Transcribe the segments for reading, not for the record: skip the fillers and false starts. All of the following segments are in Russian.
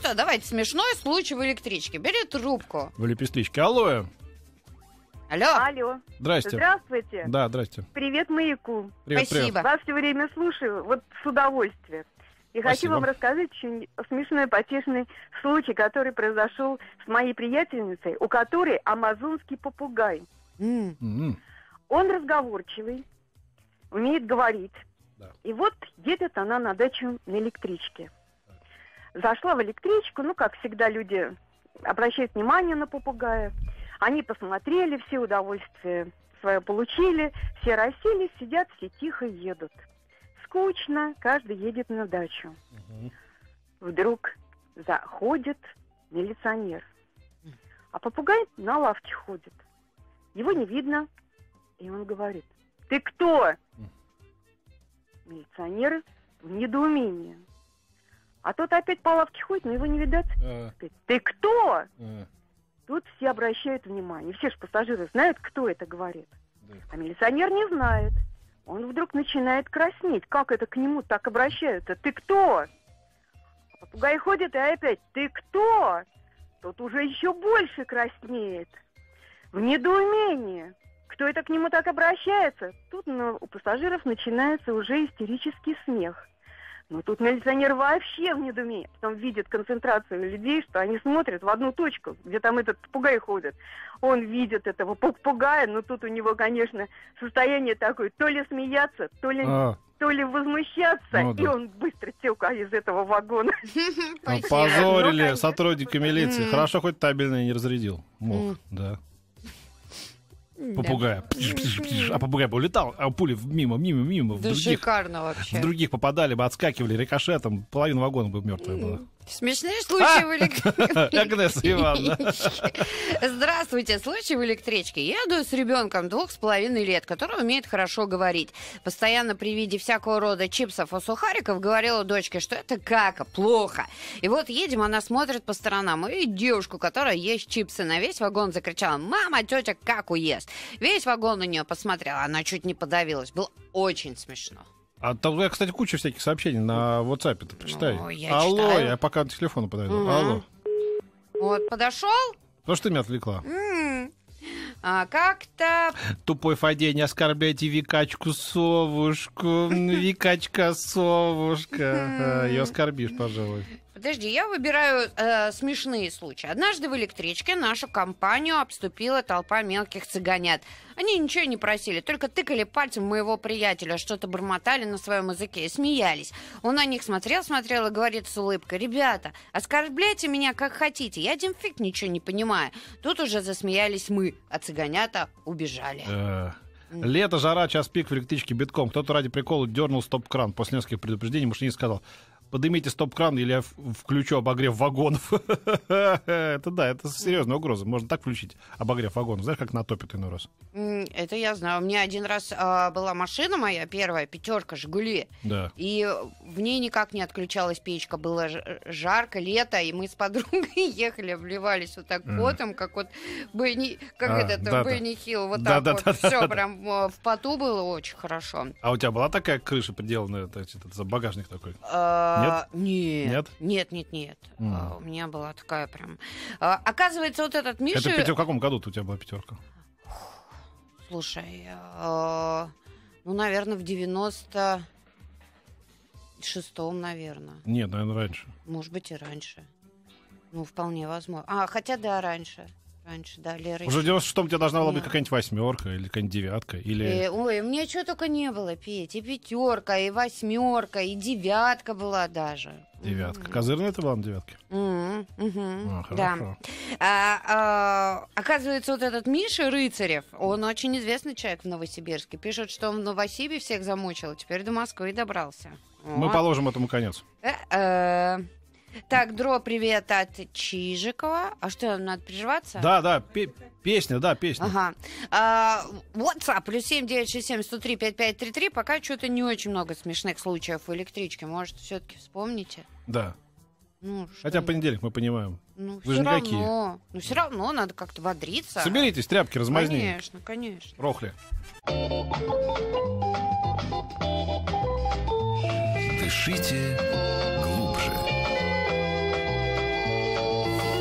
что, давайте смешной случай в электричке. Бери трубку. В лепестричке. Алло. Алло. Алло. Здрасте. Здравствуйте. Да, здрасте. Привет, Маяку. Привет, Спасибо. привет. Вас все время слушаю, вот с удовольствием. И хочу Спасибо. вам рассказать очень смешной, потешный случай, который произошел с моей приятельницей, у которой амазонский попугай. М. Он разговорчивый, умеет говорить. Да. И вот едет она на дачу на электричке. Зашла в электричку, ну, как всегда, люди обращают внимание на попугая. Они посмотрели, все удовольствие свое получили, все расселись, сидят, все тихо едут. Скучно, каждый едет на дачу. Мгм. Вдруг заходит милиционер. А попугай на лавке ходит. Его не видно. И он говорит: ты кто? Милиционер в недоумении. А тот опять по лавке ходит, но его не видать. Опять: ты кто? Тут все обращают внимание. Все же пассажиры знают, кто это говорит. Да. А милиционер не знает. Он вдруг начинает краснеть. Как это к нему так обращаются? Ты кто? А попугай ходит и опять: ты кто? Тот уже еще больше краснеет. В недоумении. Кто это к нему так обращается? Тут у пассажиров начинается уже истерический смех. Но тут милиционер вообще в недоумении. Потом видит концентрацию людей, что они смотрят в одну точку, где там этот попугай ходит. Он видит этого попугая, но тут у него, конечно, состояние такое: то ли смеяться, то ли возмущаться. Ну да. И он быстро тёка из этого вагона. Позорили Ну, сотрудника милиции. Хорошо, хоть табельный не разрядил. Мог, да. Попугая. А попугай бы улетал, а пули мимо. Да шикарно вообще. В других попадали бы, отскакивали рикошетом, половина вагона бы мертвая была. Смешные случаи в электричке. Агнеса Ивановна. Здравствуйте. Случай в электричке. Еду с ребенком 2,5 лет, который умеет хорошо говорить. Постоянно при виде всякого рода чипсов и сухариков говорила дочке, что это кака, плохо. И вот едем, она смотрит по сторонам и видит девушку, которая ест чипсы. На весь вагон закричала: мама, тетя каку ест. Весь вагон на нее посмотрел, она чуть не подавилась. Было очень смешно. А там, кстати, куча всяких сообщений на WhatsApp-то, почитай. Ну, я Алло, читаю. я пока к телефону подойду. Мгм. Алло. Вот, подошел. Ну что ты меня отвлекла? Как-то... Тупой Фадей, не оскорбляйте Викачку совушку. Викачка совушка. Ее оскорбишь, пожалуй. Подожди, я выбираю смешные случаи. Однажды в электричке нашу компанию обступила толпа мелких цыганят. Они ничего не просили, только тыкали пальцем моего приятеля, что-то бормотали на своем языке и смеялись. Он на них смотрел и говорит с улыбкой: ребята, оскорбляйте меня как хотите, я один фиг ничего не понимаю. Тут уже засмеялись мы, а цыганята убежали. Лето, жара, час пик, в электричке битком. Кто-то ради прикола дернул стоп-кран. После нескольких предупреждений машинист сказал: поднимите стоп-кран, или я включу обогрев вагонов. Это да, это серьезная угроза. Можно так включить обогрев вагонов. Знаешь, как натопит иной раз? Это я знаю. У меня один раз была машина моя первая, 5 «Жигули». Да. И в ней никак не отключалась печка. Было жарко, лето, и мы с подругой ехали, обливались вот так потом, как вот Бенни Хилл. Вот так вот. Все прям в поту было очень хорошо. А у тебя была такая крыша приделанная, за багажник такой? Нет. Нет. У меня была такая прям... Оказывается, вот этот Миша... Это в каком году у тебя была 5? Слушай, наверное, в 96-м, наверное. Нет, наверное, раньше. Может быть, и раньше. Вполне возможно. Хотя, да, раньше. Раньше, да, Лера. Уже в 96-м у тебя должна была быть какая-нибудь 8 или какая-нибудь 9. Или... Ой, у меня что только не было, Петь. И 5, и 8, и 9 была даже. 9. Козырная это была на 9? Да. Оказывается, вот этот Миша Рыцарев, он очень известный человек в Новосибирске. Пишет, что он в Новосибе всех замучил, теперь до Москвы добрался. Мы положим этому конец. Так, Дро, привет от Чижикова. А что, надо прерваться? Да, песня. Ага. WhatsApp, +7 967 103 5533. Пока что-то не очень много смешных случаев в электричке. Может, все-таки вспомните? Да. Хотя понедельник, мы понимаем. Вы же никакие. Все равно надо как-то бодриться. Соберитесь, тряпки размазни. Конечно. Рохли. Дышите глубже.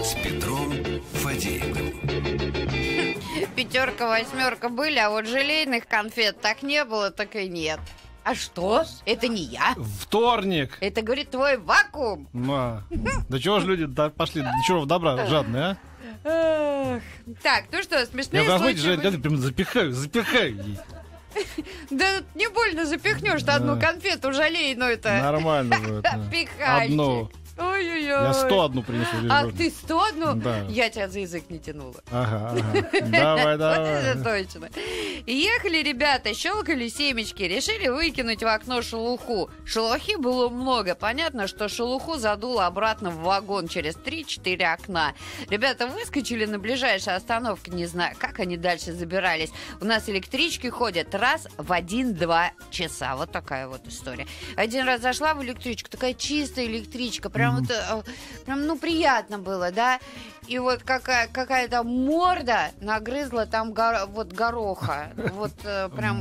с Петром Фадеевым. Пятерка, восьмерка были, а вот желейных конфет так не было, так и нет. А что? Это не я. Вторник. Это, говорит, твой вакуум. Да чего же люди пошли, до чего добра жадные, а? Эх. Так, ну что, смешные Я случаи... возьму, прям запихаю. Да не больно запихнешь одну конфету желейную-то. Нормально будет. Пихайте. Одну. Ой-ой-ой. Я 101 принесу. Ах, ты 101? Да. Я тебя за язык не тянула. Ага. Давай. Вот это точно. Ехали ребята, щелкали семечки, решили выкинуть в окно шелуху. Шелухи было много. Понятно, что шелуху задуло обратно в вагон через 3-4 окна. Ребята выскочили на ближайшей остановке, не знаю, как они дальше забирались. У нас электрички ходят раз в 1-2 часа. Вот такая вот история. Один раз зашла в электричку, такая чистая электричка, прям ну, приятно было, да? И вот какая-то морда нагрызла там гороха. Вот прям,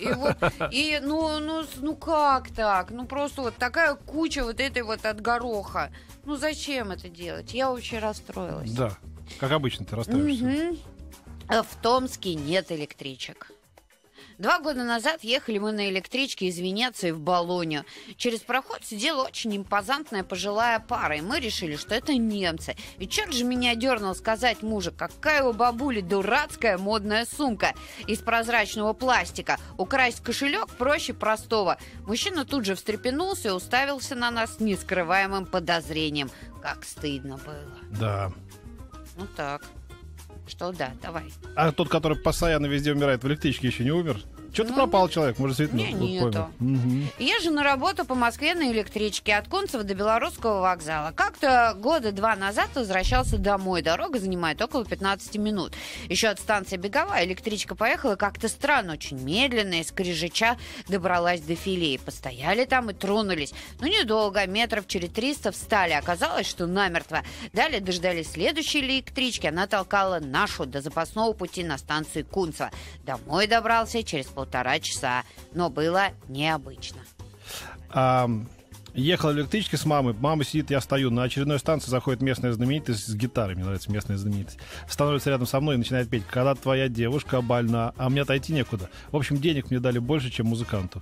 ну как так? Ну просто вот такая куча вот этой вот от гороха. Ну зачем это делать? Я очень расстроилась. Да, как обычно ты расстраиваешься. В Томске нет электричек. 2 года назад ехали мы на электричке из Венеции в Болонью. Через проход сидела очень импозантная пожилая пара, и мы решили, что это немцы. И черт же меня дернул сказать мужу, какая у бабули дурацкая модная сумка из прозрачного пластика. Украсть кошелек проще простого. Мужчина тут же встрепенулся и уставился на нас с нескрываемым подозрением. Как стыдно было. Да. Ну так. Что да, давай. А тот, который постоянно везде умирает в электричке, еще не умер? Что-то пропал человек, может, светнул. Нету. Езжу на работу по Москве на электричке от Кунцева до Белорусского вокзала. Как-то 2 года назад возвращался домой. Дорога занимает около 15 минут. Еще от станции Беговая электричка поехала как-то странно, очень медленно, и скрежеча добралась до Филей. Постояли там и тронулись. Но недолго, метров через 300 встали. Оказалось, что намертво. Далее дождались следующей электрички. Она толкала нашу до запасного пути на станции Кунцево. Домой добрался через 1,5 часа, но было необычно. Ехала в электричке с мамой. Мама сидит, я стою. На очередной станции заходит местная знаменитость с гитарой. Мне нравится местная знаменитость. Становится рядом со мной и начинает петь. Когда твоя девушка больна, а мне отойти некуда. В общем, денег мне дали больше, чем музыканту.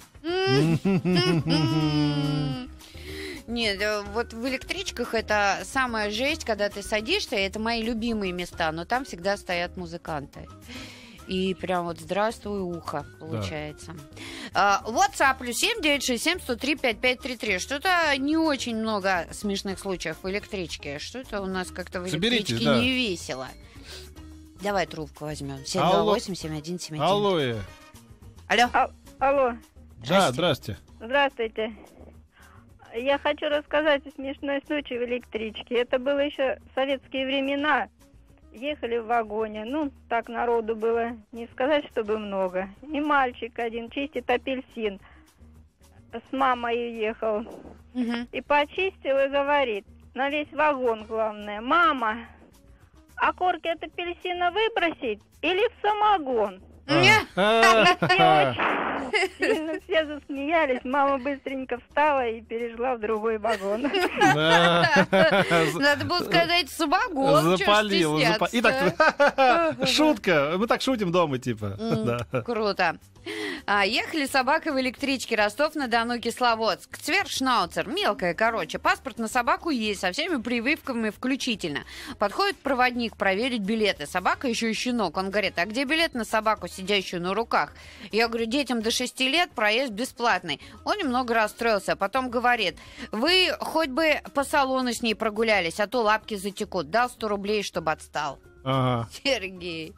Нет, вот в электричках это самая жесть, когда ты садишься, и это мои любимые места, но там всегда стоят музыканты. И прям вот здравствуй, ухо, получается. Да. WhatsApp +7 967 103 5533. Что-то не очень много смешных случаев в электричке. Что-то у нас как-то в электричке не весело. Давай трубку возьмем. 728-7171. Алло. Алло. Да, здрасте. Здравствуйте. Я хочу рассказать смешной случай в электричке. Это было еще в советские времена. Ехали в вагоне. Ну, так народу было, не сказать, чтобы много. И мальчик один чистит апельсин. С мамой ехал. И почистил и говорит, на весь вагон главное: мама, а корки от апельсина выбросить или в самогон? Все засмеялись. Мама быстренько встала и перешла в другой вагон. Надо было сказать самогон. Запалил. Итак, шутка. Мы так шутим дома, типа. Круто. Ехали с собакой в электричке Ростов-на-Дону, Кисловодск. Цвершнауцер, мелкая, короче. Паспорт на собаку есть, со всеми прививками включительно. Подходит проводник проверить билеты. Собака еще и щенок. Он говорит, а где билет на собаку, сидящую на руках? Я говорю, детям до 6 лет проезд бесплатный. Он немного расстроился, а потом говорит, вы хоть бы по салону с ней прогулялись, а то лапки затекут. Дал 100 рублей, чтобы отстал. Ага. Сергей.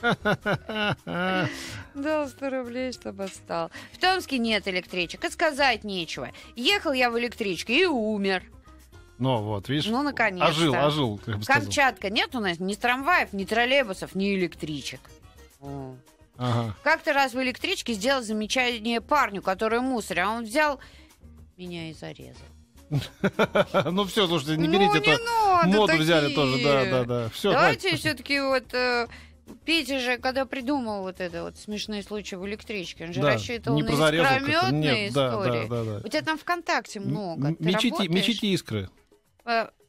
Дал 100 рублей, чтобы отстал. В Томске нет электричек, и сказать нечего. Ехал я в электричке и умер. Ну вот, видишь? Ну, наконец-то. Ожил, как бы сказал. Камчатка. Нет у нас ни трамваев, ни троллейбусов, ни электричек. Ага. Как-то раз в электричке сделал замечание парню, который мусорил, а он взял меня и зарезал. Ну все, слушайте, не берите это. Моду взяли тоже, да. Давайте все-таки вот Петя же, когда придумал вот это вот смешные случаи в электричке, он же рассчитывал на искрометные истории. У тебя там ВКонтакте много. Мечите искры.